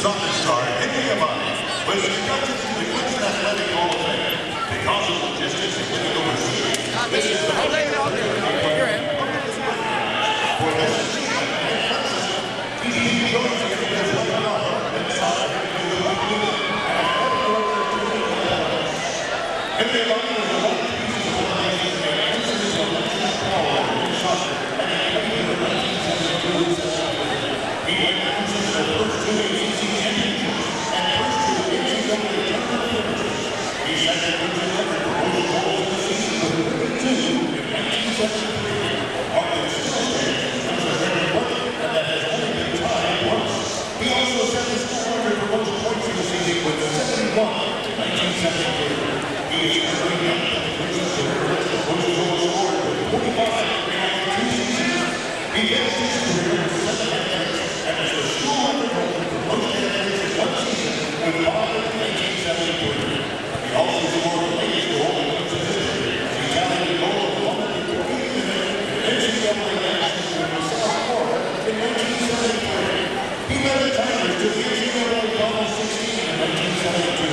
soccer star Henry Abadi was inducted into the Clemson Athletic Hall of Fame. Because of logistics and living overseas, this is the most for this season at Clemson. He joins the athletic honor and soccer Henry Abrahamian was the one piece of organization that Clemson is a national power in soccer and in 1972. He led Clemson to the first two a.k.a. championships and first two a.k.a. tournament appearances. He set the Clemson record for most goals in the season with 32 in 1973. Martin still stands as a record winner, and that has only been tied once. He also set the school record for most points in the season with 71 in 1973. He is currently up in the Clemson record for most goals scored with 45 in 2 seasons. He finished his career with 7 hat-tricks and is the school record holder for most hat-tricks in 1 season with 5 in 1973. He also scored the latest goal in Clemson history as he tallied a goal of 140 minutes in NCAA action with South Florida in 1973. He led the Tigers to the NCAA Final 16 in 1972.